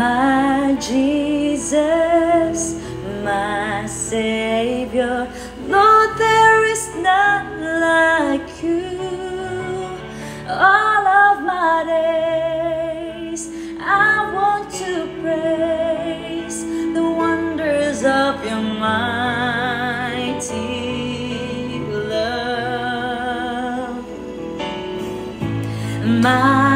my Jesus, my Savior. Lord, there is none like you. All of my days I want to praise the wonders of your mighty love. My